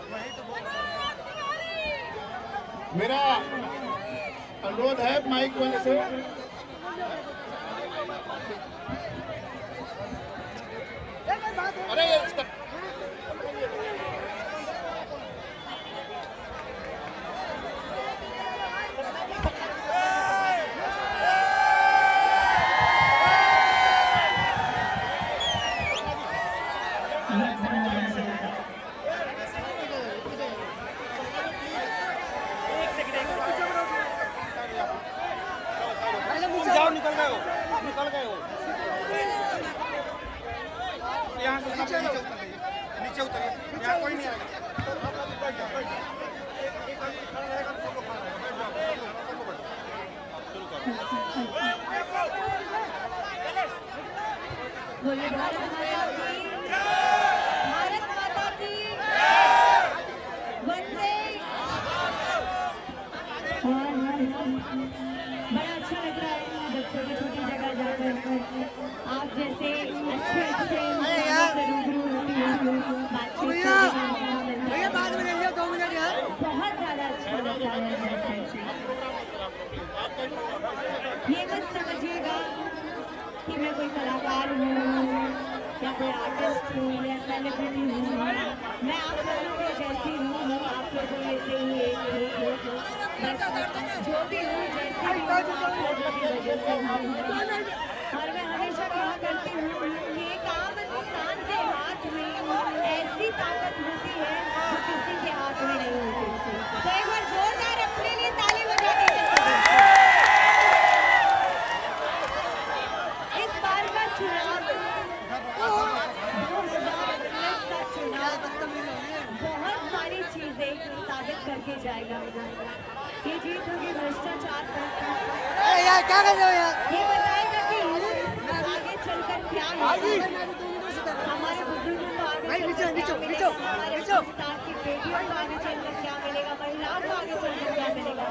मेरा अनुरोध है माइक वाले से, अरे निकल गए हो यहाँ से नीचे उतरिए, यहाँ कोई नहीं आएगा। भारत माता की वंदे। बड़ा अच्छा लग रहा है जब छोटी छोटी जगह जाकर आप जैसे अच्छे अच्छे रूबरू होती हैं, बात में ले लिया 2 मिनट यार, बहुत ज्यादा अच्छा लगता है। ये मत समझिएगा कि मैं कोई कलाकार हूँ या कोई आर्टिस्ट हूँ या सेलिब्रिटी हूँ, मैं आप लोगों के जैसी हूँ, आप लोगों में से ही एक हूँ, जो भी हूँ जैसी भी हूँ आप लोगों की वजह से हूँ। और मैं हमेशा कहा करती हूँ ये काम इंसान के हाथ में ऐसी ताकत होती है जो किसी के हाथ में नहीं होती। तो एक बार जोरदार अपने लिए ताली बजा दीजिए। इस बार का चुनाव 2019 का चुनाव बहुत सारी चीजें साबित करके जाएगा। ये जीत होगी भ्रष्टाचार पर, यार क्या कर रहे हो यार, ये बताएगा कि आगे चलकर क्या है। हमारे बुजुर्गों को आगे हमारे हिंदुस्तान की बेटियों को आगे चलकर क्या मिलेगा, महिलाओं को आगे चलकर क्या मिलेगा।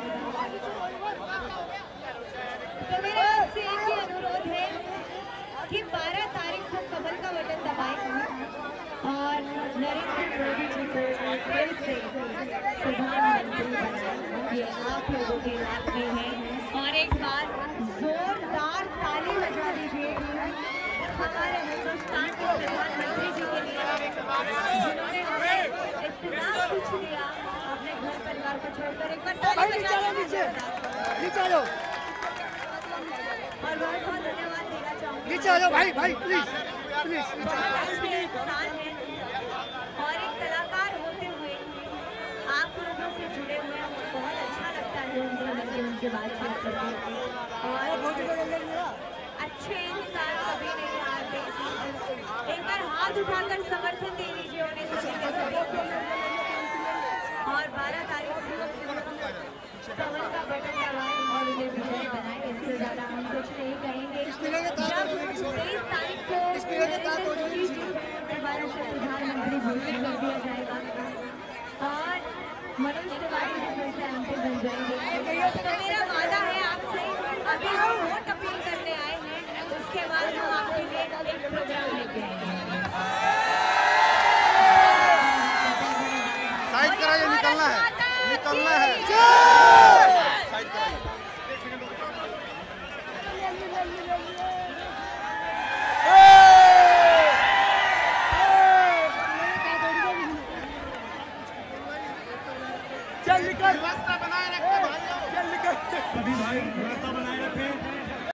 तो मेरा आपसे एक ही अनुरोध है कि 12 तारीख को कमल का बटन दबाएं और नरेंद्र मोदी जी को फिर से प्रधानमंत्री बनाएं। ये आप लोगों के हाथ में है। और एक बार जोरदार ताली बजा दीजिए हमारे हिंदुस्तान के प्रधानमंत्री जी के लिए, जिन्होंने हमें इतना कुछ दिया, अपने घर परिवार को छोड़कर। एक बार ताली बजा दीजिए और बहुत बहुत धन्यवाद देना चाहूँगी। नीचे आ जाओ भाई, प्लीज प्लीज। इंसान है और एक कलाकार होते हुए आप लोगों से जुड़े हुए हैं, बहुत अच्छा लगता है उनसे बातचीत करके। और अच्छे इंसान कभी नहीं हारते। एक बार हाथ उठाकर समर्थन दे दीजिए उन्हें सभी के सभी। और 12 तारीख को कमल का बटन दबाएं और उन्हें विजयी बनाएं। इससे ज्यादा हम कुछ नहीं कहेंगे। जब 23 तारीख को दोबारा से प्रधानमंत्री घोषित कर दिया जाएगा और मनोज तिवारी जी फिर से एमपी बन जाएंगे, तो मेरा वादा है आपसे, अभी हम वोट अपील करने आए हैं, उसके बाद हम आपके लिए एक प्रोग्राम लेके आएंगे। साइड कराइए, निकलना है। चल निकल, रास्ता बनाए रखते भाई, चल निकल। सभी भाई रास्ता